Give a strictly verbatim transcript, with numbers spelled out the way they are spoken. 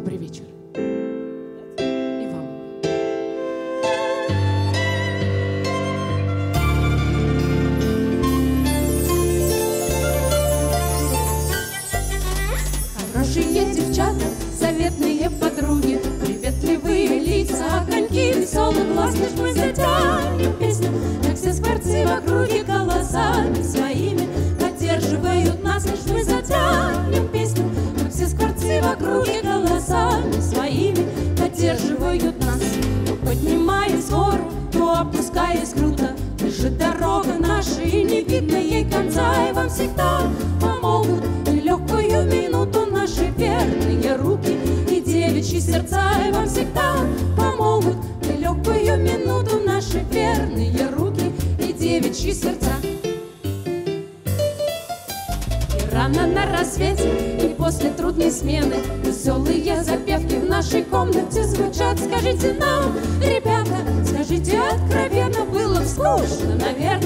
Добрый вечер. И вам. Хорошие девчата, заветные подруги, приветливые лица, огоньки веселых глаз, лишь мы затянем песню, как все скворцы в округе голосами своими поддерживают нас, лишь мы затянем песню, как все скворцы в округе голосами своими поддерживают нас. То поднимаясь в гору, то опускаясь круто, лежит дорога наша, и не видно ей конца, и вам всегда помогут и легкую минуту наши верные руки и девичьи сердца, и вам всегда помогут и легкую минуту наши верные руки и девичьи сердца. И рано на рассвете, и после трудной смены веселые запевки в нашей комнате звучат. Скажите нам, ребята, скажите откровенно, было б скучно, наверное,